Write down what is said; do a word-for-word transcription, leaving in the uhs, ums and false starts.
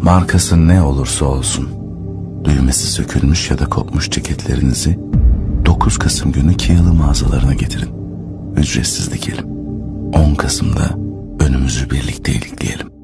Markası ne olursa olsun, düğmesi sökülmüş ya da kopmuş ceketlerinizi dokuz Kasım günü Kiyalı mağazalarına getirin. Ücretsiz dikelim. on Kasım'da önümüzü birlikte ilikleyelim.